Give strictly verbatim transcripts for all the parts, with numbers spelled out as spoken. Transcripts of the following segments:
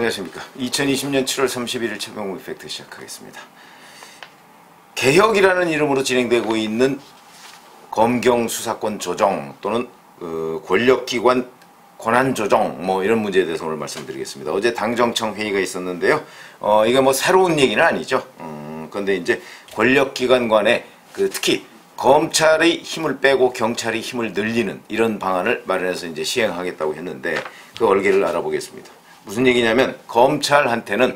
안녕하십니까. 이천이십 년 칠월 삼십일일 최병우 이펙트 시작하겠습니다. 개혁이라는 이름으로 진행되고 있는 검경 수사권 조정 또는 그 권력기관 권한 조정 뭐 이런 문제에 대해서 오늘 말씀드리겠습니다. 어제 당정청 회의가 있었는데요. 어 이게 뭐 새로운 얘기는 아니죠. 음 그런데 이제 권력기관 간에 그 특히 검찰의 힘을 빼고 경찰의 힘을 늘리는 이런 방안을 마련해서 이제 시행하겠다고 했는데 그 얼개를 알아보겠습니다. 무슨 얘기냐면 검찰한테는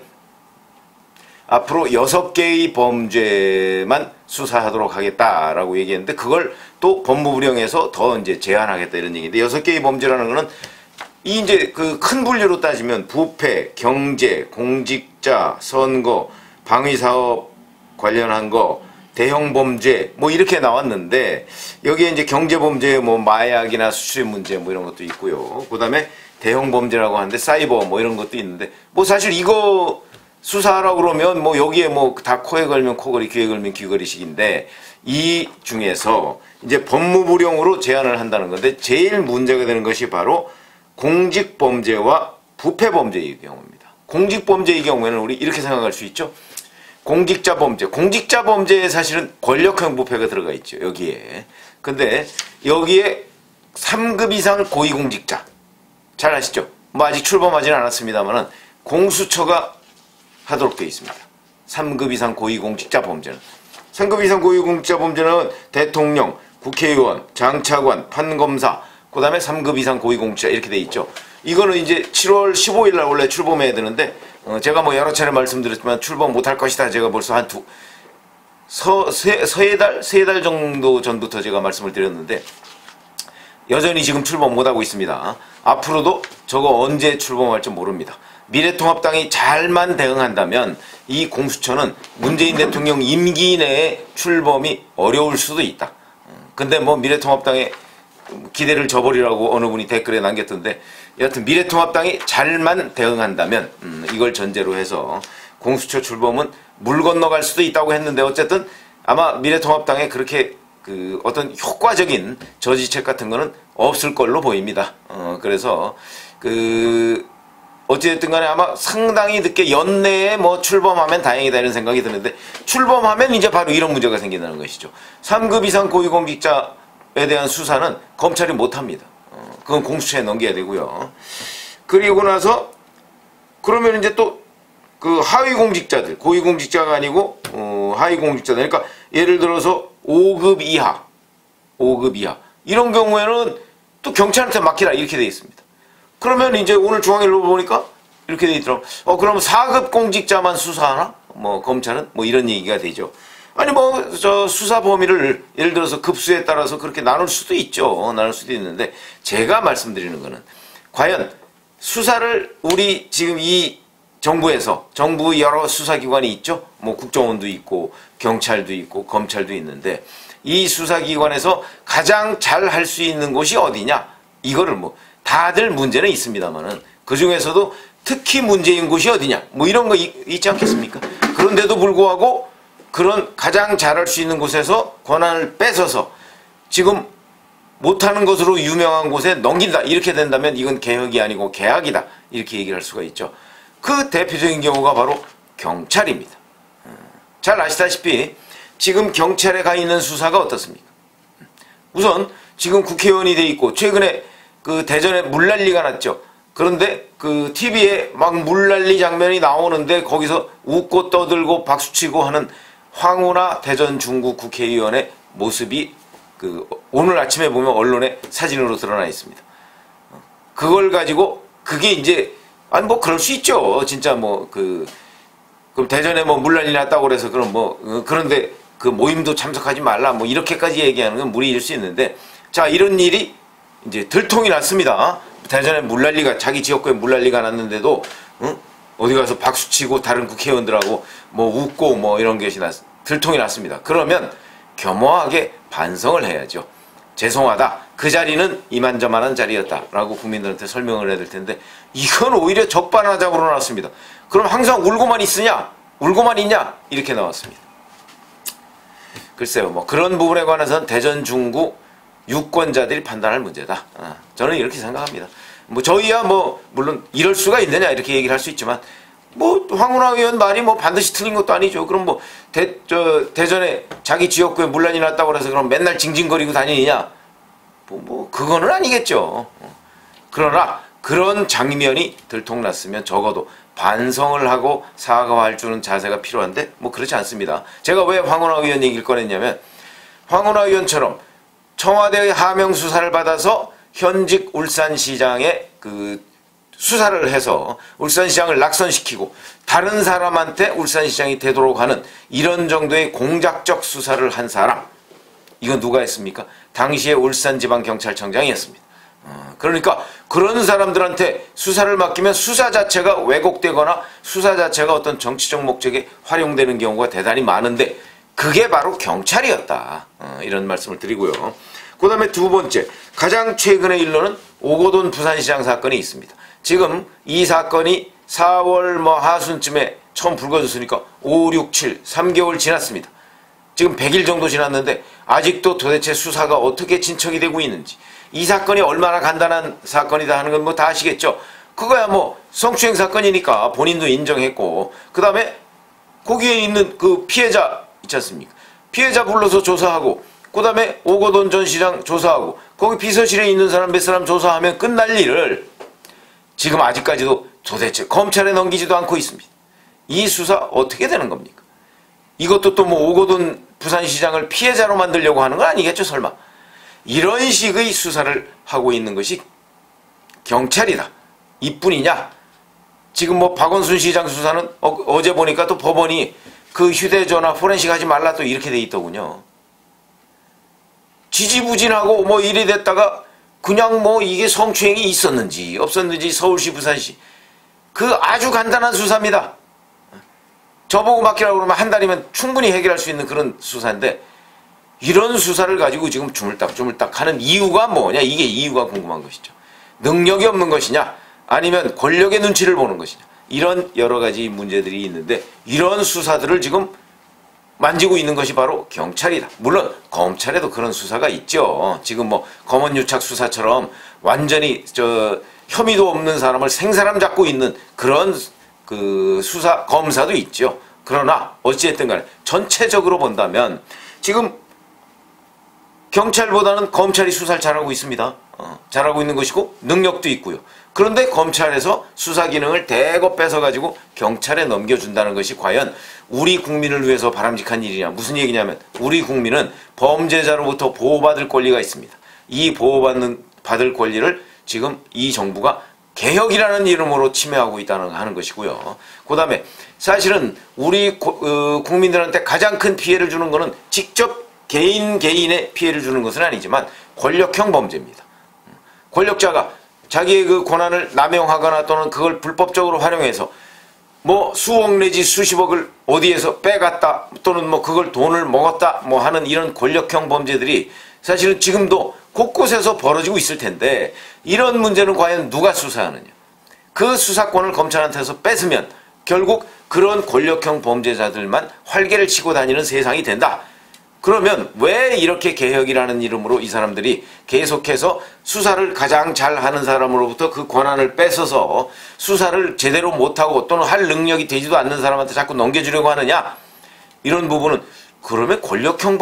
앞으로 여섯 개의 범죄만 수사하도록 하겠다라고 얘기했는데 그걸 또 법무부령에서 더 이제 제한하겠다 이런 얘기인데 여섯 개의 범죄라는 거는 이 이제 그 큰 분류로 따지면 부패, 경제, 공직자, 선거, 방위사업 관련한 거, 대형 범죄 뭐 이렇게 나왔는데 여기에 이제 경제 범죄 뭐 마약이나 수출입 문제 뭐 이런 것도 있고요. 그다음에 대형 범죄라고 하는데 사이버 뭐 이런 것도 있는데 뭐 사실 이거 수사하라고 그러면 뭐 여기에 뭐 다 코에 걸면 코걸이 귀에 걸면 귀걸이식인데 이 중에서 이제 법무부령으로 제한을 한다는 건데 제일 문제가 되는 것이 바로 공직범죄와 부패범죄의 경우입니다. 공직범죄의 경우에는 우리 이렇게 생각할 수 있죠. 공직자 범죄. 공직자 범죄에 사실은 권력형 부패가 들어가 있죠. 여기에. 근데 여기에 삼 급 이상 고위공직자. 잘 아시죠? 뭐 아직 출범하지는 않았습니다만은 공수처가 하도록 되어 있습니다. 삼 급 이상 고위공직자 범죄는. 삼 급 이상 고위공직자 범죄는 대통령, 국회의원, 장차관, 판검사, 그 다음에 삼 급 이상 고위공직자 이렇게 되어 있죠. 이거는 이제 칠월 십오일 날 원래 출범해야 되는데 어 제가 뭐 여러 차례 말씀드렸지만 출범 못할 것이다. 제가 벌써 한 두, 서, 세, 세 달, 세 달 정도 전부터 제가 말씀을 드렸는데 여전히 지금 출범 못하고 있습니다. 앞으로도 저거 언제 출범할지 모릅니다. 미래통합당이 잘만 대응한다면 이 공수처는 문재인 대통령 임기 내에 출범이 어려울 수도 있다. 근데 뭐 미래통합당의 기대를 저버리라고 어느 분이 댓글에 남겼던데 여하튼 미래통합당이 잘만 대응한다면 음, 이걸 전제로 해서 공수처 출범은 물 건너갈 수도 있다고 했는데 어쨌든 아마 미래통합당에 그렇게 그 어떤 효과적인 저지책 같은 거는 없을 걸로 보입니다. 어, 그래서 그 어찌됐든 간에 아마 상당히 늦게 연내에 뭐 출범하면 다행이다 이런 생각이 드는데 출범하면 이제 바로 이런 문제가 생긴다는 것이죠. 삼 급 이상 고위공직자에 대한 수사는 검찰이 못합니다. 어, 그건 공수처에 넘겨야 되고요. 그리고 나서 그러면 이제 또 그 하위공직자들, 고위공직자가 아니고 어, 하위공직자들 그러니까 예를 들어서 오 급 이하, 오 급 이하 이런 경우에는 또 경찰한테 맡기라 이렇게 되어 있습니다. 그러면 이제 오늘 중앙일보 보니까 이렇게 돼 있더라고. 어 그러면 사 급 공직자만 수사하나? 뭐 검찰은 뭐 이런 얘기가 되죠. 아니 뭐 저 수사 범위를 예를 들어서 급수에 따라서 그렇게 나눌 수도 있죠. 나눌 수도 있는데 제가 말씀드리는 거는 과연 수사를 우리 지금 이 정부에서 정부 여러 수사기관이 있죠. 뭐 국정원도 있고 경찰도 있고 검찰도 있는데 이 수사기관에서 가장 잘 할 수 있는 곳이 어디냐? 이거를 뭐 다들 문제는 있습니다만은 그 중에서도 특히 문제인 곳이 어디냐? 뭐 이런 거 있, 있지 않겠습니까? 그런데도 불구하고 그런 가장 잘할 수 있는 곳에서 권한을 뺏어서 지금 못하는 것으로 유명한 곳에 넘긴다. 이렇게 된다면 이건 개혁이 아니고 개학이다. 이렇게 얘기를 할 수가 있죠. 그 대표적인 경우가 바로 경찰입니다. 잘 아시다시피 지금 경찰에 가 있는 수사가 어떻습니까? 우선 지금 국회의원이 돼 있고 최근에 그 대전에 물난리가 났죠. 그런데 그 티비에 막 물난리 장면이 나오는데 거기서 웃고 떠들고 박수치고 하는 황운하 대전 중구 국회의원의 모습이 그 오늘 아침에 보면 언론에 사진으로 드러나 있습니다. 그걸 가지고 그게 이제 아니 뭐 그럴 수 있죠. 진짜 뭐 그 그럼 대전에 뭐 물난리 났다고 그래서 그럼 뭐 그런데 그 모임도 참석하지 말라 뭐 이렇게까지 얘기하는 건 무리일 수 있는데 자 이런 일이 이제 들통이 났습니다. 대전에 물난리가 자기 지역구에 물난리가 났는데도 응? 어디 가서 박수치고 다른 국회의원들하고 뭐 웃고 뭐 이런 것이 났, 들통이 났습니다. 그러면 겸허하게 반성을 해야죠. 죄송하다. 그 자리는 이만저만한 자리였다라고 국민들한테 설명을 해야 될 텐데 이건 오히려 적반하장으로 나왔습니다. 그럼 항상 울고만 있으냐? 울고만 있냐? 이렇게 나왔습니다. 글쎄요. 뭐 그런 부분에 관해서는 대전 중구 유권자들이 판단할 문제다. 아, 저는 이렇게 생각합니다. 뭐 저희야 뭐 물론 이럴 수가 있느냐 이렇게 얘기를 할 수 있지만 뭐 황운하 의원 말이 뭐 반드시 틀린 것도 아니죠. 그럼 뭐 대, 저, 대전에 자기 지역구에 문란이 났다고 해서 그럼 맨날 징징거리고 다니느냐? 뭐, 뭐 그거는 아니겠죠. 그러나 그런 장면이 들통났으면 적어도 반성을 하고 사과할 주는 자세가 필요한데 뭐 그렇지 않습니다. 제가 왜 황운하 의원 얘기를 꺼냈냐면 황운하 의원처럼 청와대의 하명 수사를 받아서 현직 울산시장의 그 수사를 해서 울산시장을 낙선시키고 다른 사람한테 울산시장이 되도록 하는 이런 정도의 공작적 수사를 한 사람, 이건 누가 했습니까? 당시에 울산지방경찰청장이었습니다. 어, 그러니까 그런 사람들한테 수사를 맡기면 수사 자체가 왜곡되거나 수사 자체가 어떤 정치적 목적에 활용되는 경우가 대단히 많은데 그게 바로 경찰이었다. 어, 이런 말씀을 드리고요. 그 다음에 두 번째, 가장 최근의 일로는 오거돈 부산시장 사건이 있습니다. 지금 이 사건이 사월 뭐 하순쯤에 처음 불거졌으니까 오, 육, 칠, 삼 개월 지났습니다. 지금 백 일 정도 지났는데 아직도 도대체 수사가 어떻게 진척이 되고 있는지, 이 사건이 얼마나 간단한 사건이다 하는 건 뭐 다 아시겠죠. 그거야 뭐 성추행 사건이니까 본인도 인정했고, 그 다음에 거기에 있는 그 피해자 있지 않습니까? 피해자 불러서 조사하고, 그 다음에 오거돈 전 시장 조사하고, 거기 비서실에 있는 사람 몇 사람 조사하면 끝날 일을 지금 아직까지도 도대체 검찰에 넘기지도 않고 있습니다. 이 수사 어떻게 되는 겁니까? 이것도 또 뭐 오거돈 부산시장을 피해자로 만들려고 하는 건 아니겠죠, 설마. 이런 식의 수사를 하고 있는 것이 경찰이다, 이뿐이냐? 지금 뭐 박원순 시장 수사는 어, 어제 보니까 또 법원이 그 휴대전화 포렌식 하지 말라 또 이렇게 돼 있더군요. 지지부진하고 뭐 일이 됐다가 그냥 뭐 이게 성추행이 있었는지 없었는지 서울시 부산시 그 아주 간단한 수사입니다. 저보고 맡기라고 그러면 한 달이면 충분히 해결할 수 있는 그런 수사인데 이런 수사를 가지고 지금 주물딱주물딱 하는 이유가 뭐냐, 이게 이유가 궁금한 것이죠. 능력이 없는 것이냐 아니면 권력의 눈치를 보는 것이냐, 이런 여러 가지 문제들이 있는데 이런 수사들을 지금 만지고 있는 것이 바로 경찰이다. 물론 검찰에도 그런 수사가 있죠. 지금 뭐 검언유착 수사처럼 완전히 저 혐의도 없는 사람을 생사람 잡고 있는 그런 그 수사 검사도 있죠. 그러나 어찌됐든 간에 전체적으로 본다면 지금 경찰보다는 검찰이 수사를 잘하고 있습니다. 어, 잘하고 있는 것이고 능력도 있고요. 그런데 검찰에서 수사 기능을 대거 뺏어가지고 경찰에 넘겨준다는 것이 과연 우리 국민을 위해서 바람직한 일이냐. 무슨 얘기냐면 우리 국민은 범죄자로부터 보호받을 권리가 있습니다. 이 보호받는 받을 권리를 지금 이 정부가 개혁이라는 이름으로 침해하고 있다는 하는 것이고요. 그 다음에 사실은 우리 고, 어, 국민들한테 가장 큰 피해를 주는 것은 직접 개인 개인의 피해를 주는 것은 아니지만 권력형 범죄입니다. 권력자가 자기의 그 권한을 남용하거나 또는 그걸 불법적으로 활용해서 뭐 수억 내지 수십억을 어디에서 빼갔다 또는 뭐 그걸 돈을 먹었다 뭐 하는 이런 권력형 범죄들이 사실은 지금도 곳곳에서 벌어지고 있을 텐데 이런 문제는 과연 누가 수사하느냐. 그 수사권을 검찰한테서 뺏으면 결국 그런 권력형 범죄자들만 활개를 치고 다니는 세상이 된다. 그러면 왜 이렇게 개혁이라는 이름으로 이 사람들이 계속해서 수사를 가장 잘하는 사람으로부터 그 권한을 뺏어서 수사를 제대로 못하고 또는 할 능력이 되지도 않는 사람한테 자꾸 넘겨주려고 하느냐. 이런 부분은 그러면 권력형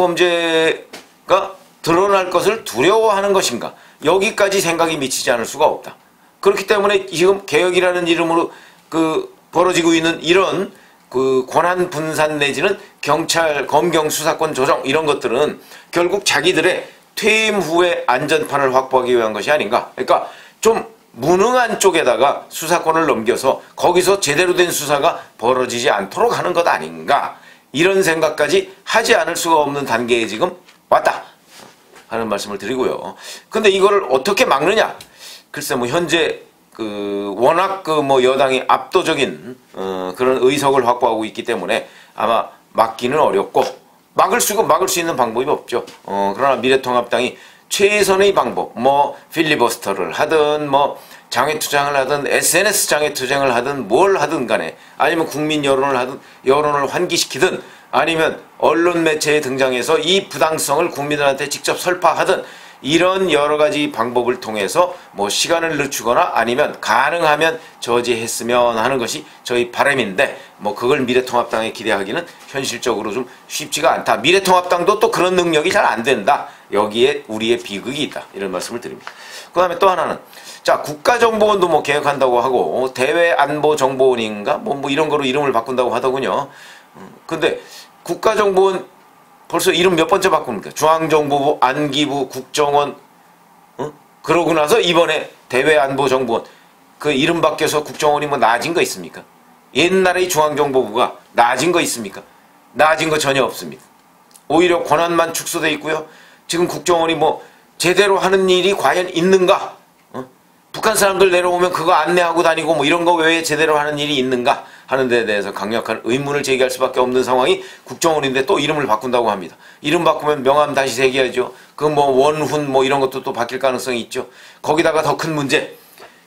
범죄가 드러날 것을 두려워하는 것인가. 여기까지 생각이 미치지 않을 수가 없다. 그렇기 때문에 지금 개혁이라는 이름으로 그 벌어지고 있는 이런 그 권한 분산 내지는 경찰, 검경 수사권 조정 이런 것들은 결국 자기들의 퇴임 후에 안전판을 확보하기 위한 것이 아닌가. 그러니까 좀 무능한 쪽에다가 수사권을 넘겨서 거기서 제대로 된 수사가 벌어지지 않도록 하는 것 아닌가. 이런 생각까지 하지 않을 수가 없는 단계에 지금 왔다 하는 말씀을 드리고요. 근데 이거를 어떻게 막느냐. 글쎄 뭐 현재 그 워낙 그 뭐 여당이 압도적인 어 그런 의석을 확보하고 있기 때문에 아마 막기는 어렵고 막을 수 막을 수 있는 방법이 없죠. 어 그러나 미래통합당이 최선의 방법 뭐 필리버스터를 하든 뭐 장외투쟁을 하든 에스엔에스 장외투쟁을 하든 뭘 하든 간에 아니면 국민 여론을 하든 여론을 환기시키든 아니면 언론 매체에 등장해서 이 부당성을 국민들한테 직접 설파하든 이런 여러 가지 방법을 통해서 뭐 시간을 늦추거나 아니면 가능하면 저지했으면 하는 것이 저희 바람인데 뭐 그걸 미래통합당에 기대하기는 현실적으로 좀 쉽지가 않다. 미래통합당도 또 그런 능력이 잘 안 된다. 여기에 우리의 비극이 있다. 이런 말씀을 드립니다. 그 다음에 또 하나는 자, 국가정보원도 뭐 개혁한다고 하고 대외안보정보원인가 뭐, 뭐 이런 거로 이름을 바꾼다고 하더군요. 근데 국가정보원 벌써 이름 몇 번째 바꿉니까? 중앙정보부, 안기부, 국정원, 어? 그러고 나서 이번에 대외안보정보원. 그 이름 바뀌어서 국정원이 뭐 나아진 거 있습니까? 옛날의 중앙정보부가 나아진 거 있습니까? 나아진 거 전혀 없습니다. 오히려 권한만 축소돼 있고요. 지금 국정원이 뭐 제대로 하는 일이 과연 있는가? 어? 북한 사람들 내려오면 그거 안내하고 다니고 뭐 이런 거 외에 제대로 하는 일이 있는가? 하는 데에 대해서 강력한 의문을 제기할 수밖에 없는 상황이 국정원인데 또 이름을 바꾼다고 합니다. 이름 바꾸면 명함 다시 새겨야죠. 그 뭐 원훈 뭐 이런 것도 또 바뀔 가능성이 있죠. 거기다가 더 큰 문제,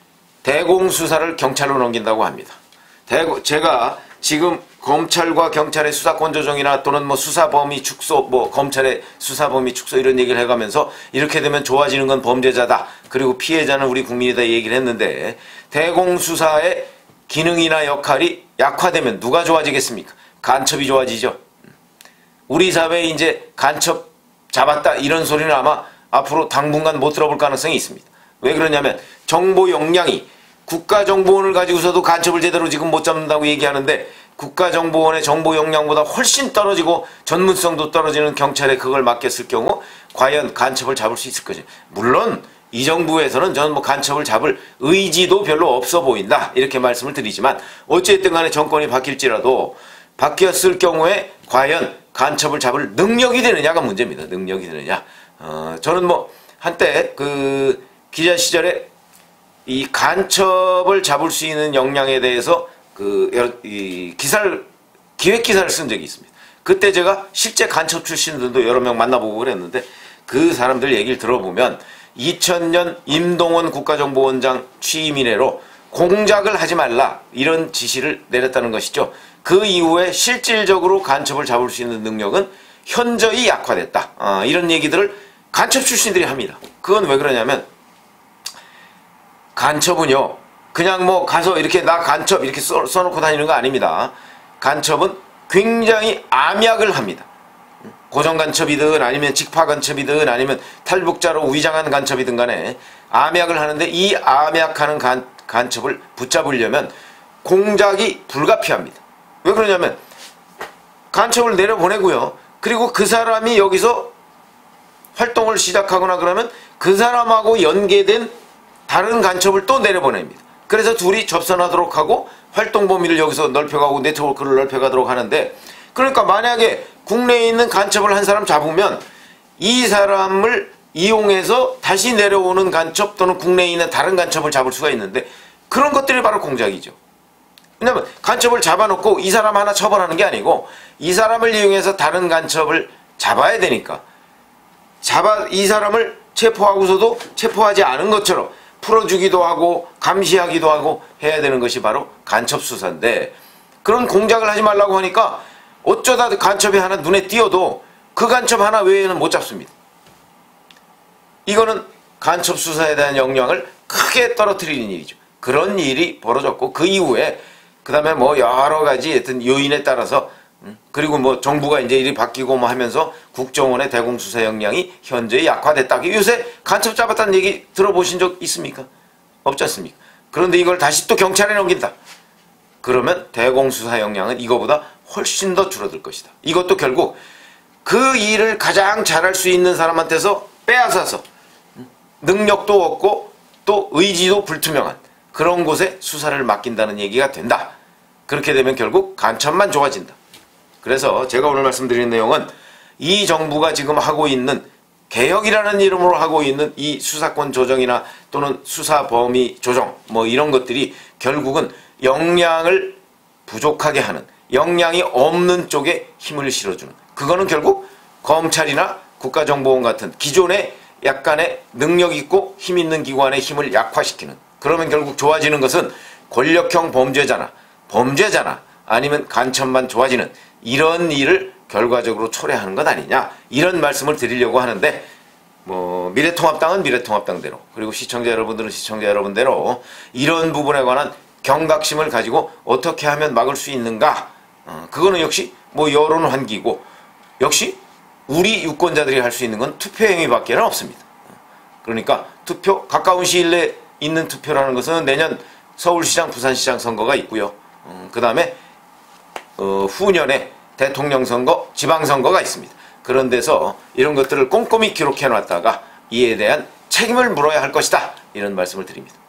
대공수사를 경찰로 넘긴다고 합니다. 대고, 제가 지금 검찰과 경찰의 수사권 조정이나 또는 뭐 수사범위 축소, 뭐 검찰의 수사범위 축소 이런 얘기를 해가면서 이렇게 되면 좋아지는 건 범죄자다. 그리고 피해자는 우리 국민이다 얘기를 했는데 대공수사의 기능이나 역할이 약화되면 누가 좋아지겠습니까? 간첩이 좋아지죠. 우리 사회에 이제 간첩 잡았다 이런 소리는 아마 앞으로 당분간 못 들어볼 가능성이 있습니다. 왜 그러냐면 정보 역량이 국가정보원을 가지고서도 간첩을 제대로 지금 못 잡는다고 얘기하는데 국가정보원의 정보 역량보다 훨씬 떨어지고 전문성도 떨어지는 경찰에 그걸 맡겼을 경우 과연 간첩을 잡을 수 있을 거죠. 물론 이 정부에서는 저는 뭐 간첩을 잡을 의지도 별로 없어 보인다 이렇게 말씀을 드리지만 어쨌든 간에 정권이 바뀔지라도 바뀌었을 경우에 과연 간첩을 잡을 능력이 되느냐가 문제입니다. 능력이 되느냐. 어, 저는 뭐 한때 그 기자 시절에 이 간첩을 잡을 수 있는 역량에 대해서 그 여러, 이 기사를 기획 기사를 쓴 적이 있습니다. 그때 제가 실제 간첩 출신들도 여러 명 만나보고 그랬는데 그 사람들 얘기를 들어보면 이천 년 임동원 국가정보원장 취임 이래로 공작을 하지 말라 이런 지시를 내렸다는 것이죠. 그 이후에 실질적으로 간첩을 잡을 수 있는 능력은 현저히 약화됐다. 아, 이런 얘기들을 간첩 출신들이 합니다. 그건 왜 그러냐면 간첩은요 그냥 뭐 가서 이렇게 나 간첩 이렇게 써, 써놓고 다니는 거 아닙니다. 간첩은 굉장히 암약을 합니다. 고정간첩이든 아니면 직파간첩이든 아니면 탈북자로 위장한 간첩이든 간에 암약을 하는데 이 암약하는 간, 간첩을 붙잡으려면 공작이 불가피합니다. 왜 그러냐면 간첩을 내려보내고요. 그리고 그 사람이 여기서 활동을 시작하거나 그러면 그 사람하고 연계된 다른 간첩을 또 내려보냅니다. 그래서 둘이 접선하도록 하고 활동 범위를 여기서 넓혀가고 네트워크를 넓혀가도록 하는데 그러니까 만약에 국내에 있는 간첩을 한 사람 잡으면 이 사람을 이용해서 다시 내려오는 간첩 또는 국내에 있는 다른 간첩을 잡을 수가 있는데 그런 것들이 바로 공작이죠. 왜냐면 간첩을 잡아놓고 이 사람 하나 처벌하는 게 아니고 이 사람을 이용해서 다른 간첩을 잡아야 되니까 잡아 이 사람을 체포하고서도 체포하지 않은 것처럼 풀어주기도 하고 감시하기도 하고 해야 되는 것이 바로 간첩 수사인데 그런 공작을 하지 말라고 하니까 어쩌다 간첩이 하나 눈에 띄어도 그 간첩 하나 외에는 못 잡습니다. 이거는 간첩 수사에 대한 역량을 크게 떨어뜨리는 일이죠. 그런 일이 벌어졌고 그 이후에 그 다음에 뭐 여러 가지 하여튼 요인에 따라서 그리고 뭐 정부가 이제 일이 바뀌고 뭐 하면서 국정원의 대공수사 역량이 현재 약화됐다. 요새 간첩 잡았다는 얘기 들어보신 적 있습니까? 없지 않습니까? 그런데 이걸 다시 또 경찰에 넘긴다. 그러면 대공수사 역량은 이거보다 훨씬 더 줄어들 것이다. 이것도 결국 그 일을 가장 잘할 수 있는 사람한테서 빼앗아서 능력도 없고 또 의지도 불투명한 그런 곳에 수사를 맡긴다는 얘기가 된다. 그렇게 되면 결국 간첩만 좋아진다. 그래서 제가 오늘 말씀드리는 내용은 이 정부가 지금 하고 있는 개혁이라는 이름으로 하고 있는 이 수사권 조정이나 또는 수사 범위 조정 뭐 이런 것들이 결국은 역량을 부족하게 하는 역량이 없는 쪽에 힘을 실어주는 그거는 결국 검찰이나 국가정보원 같은 기존의 약간의 능력 있고 힘 있는 기관의 힘을 약화시키는 그러면 결국 좋아지는 것은 권력형 범죄자나 범죄자나 아니면 간첩만 좋아지는 이런 일을 결과적으로 초래하는 것 아니냐 이런 말씀을 드리려고 하는데 뭐 미래통합당은 미래통합당대로, 그리고 시청자 여러분들은 시청자 여러분대로 이런 부분에 관한 경각심을 가지고 어떻게 하면 막을 수 있는가, 어, 그거는 역시 뭐 여론 환기고, 역시 우리 유권자들이 할 수 있는 건 투표 행위밖에 없습니다. 그러니까 투표, 가까운 시일 내에 있는 투표라는 것은 내년 서울시장, 부산시장 선거가 있고요. 음, 그 다음에 어, 후년에 대통령 선거, 지방선거가 있습니다. 그런 데서 이런 것들을 꼼꼼히 기록해 놨다가 이에 대한 책임을 물어야 할 것이다, 이런 말씀을 드립니다.